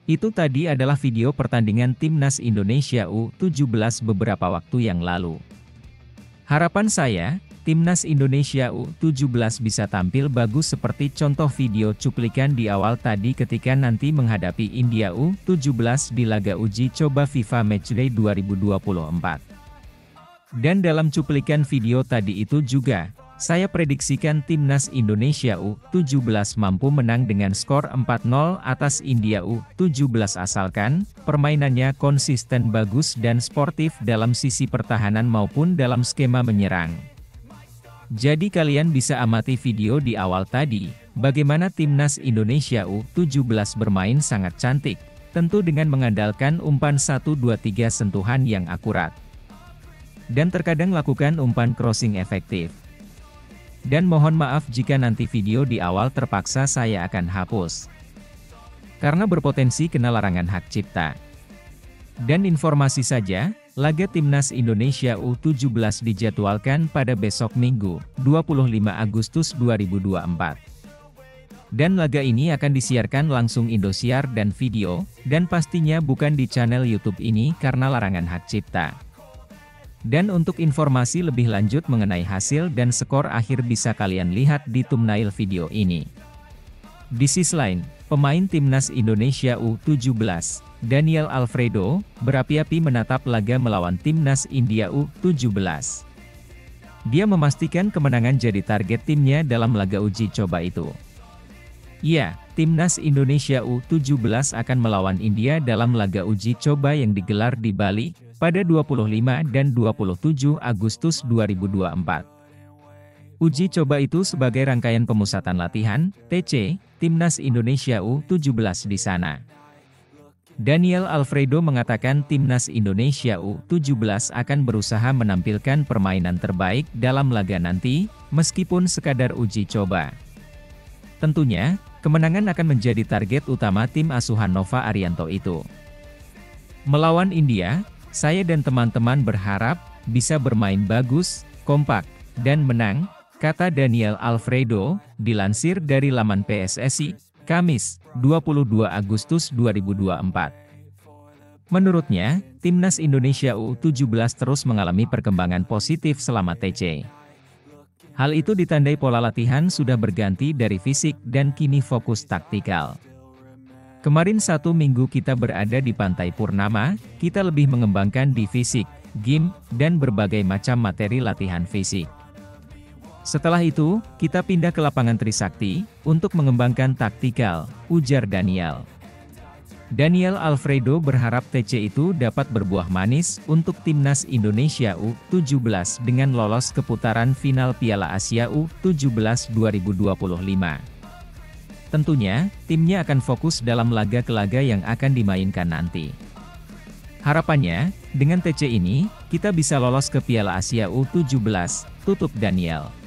Itu tadi adalah video pertandingan Timnas Indonesia U17 beberapa waktu yang lalu. Harapan saya, Timnas Indonesia U17 bisa tampil bagus seperti contoh video cuplikan di awal tadi ketika nanti menghadapi India U17 di laga uji coba FIFA Matchday 2024. Dan dalam cuplikan video tadi itu juga, saya prediksikan Timnas Indonesia U17 mampu menang dengan skor 4-0 atas India U17 asalkan permainannya konsisten bagus dan sportif dalam sisi pertahanan maupun dalam skema menyerang. Jadi kalian bisa amati video di awal tadi, bagaimana Timnas Indonesia U17 bermain sangat cantik, tentu dengan mengandalkan umpan 1-2-3 sentuhan yang akurat. Dan terkadang lakukan umpan crossing efektif. Dan mohon maaf jika nanti video di awal terpaksa saya akan hapus. Karena berpotensi kena larangan hak cipta. Dan informasi saja, laga Timnas Indonesia U17 dijadwalkan pada besok Minggu, 25 Agustus 2024. Dan laga ini akan disiarkan langsung Indosiar dan video, dan pastinya bukan di channel YouTube ini karena larangan hak cipta. Dan untuk informasi lebih lanjut mengenai hasil dan skor akhir bisa kalian lihat di thumbnail video ini. Di sisi lain, pemain Timnas Indonesia U17, Daniel Alfredo, berapi-api menatap laga melawan Timnas India U17. Dia memastikan kemenangan jadi target timnya dalam laga uji coba itu. Ya, Timnas Indonesia U17 akan melawan India dalam laga uji coba yang digelar di Bali, pada 25 dan 27 Agustus 2024. Uji coba itu sebagai rangkaian pemusatan latihan, TC, Timnas Indonesia U17 di sana. Daniel Alfredo mengatakan Timnas Indonesia U17 akan berusaha menampilkan permainan terbaik dalam laga nanti, meskipun sekadar uji coba. Tentunya, kemenangan akan menjadi target utama tim asuhan Nova Arianto itu. Melawan India, saya dan teman-teman berharap bisa bermain bagus, kompak, dan menang, kata Daniel Alfredo, dilansir dari laman PSSI, Kamis, 22 Agustus 2024. Menurutnya, Timnas Indonesia U17 terus mengalami perkembangan positif selama TC. Hal itu ditandai pola latihan sudah berganti dari fisik dan kini fokus taktikal. Kemarin 1 minggu kita berada di Pantai Purnama, kita lebih mengembangkan di fisik, game, dan berbagai macam materi latihan fisik. Setelah itu, kita pindah ke lapangan Trisakti, untuk mengembangkan taktikal, ujar Daniel. Daniel Alfredo berharap TC itu dapat berbuah manis untuk Timnas Indonesia U17 dengan lolos ke putaran final Piala Asia U17 2025. Tentunya, timnya akan fokus dalam laga ke laga yang akan dimainkan nanti. Harapannya, dengan TC ini, kita bisa lolos ke Piala Asia U17, tutup Daniel.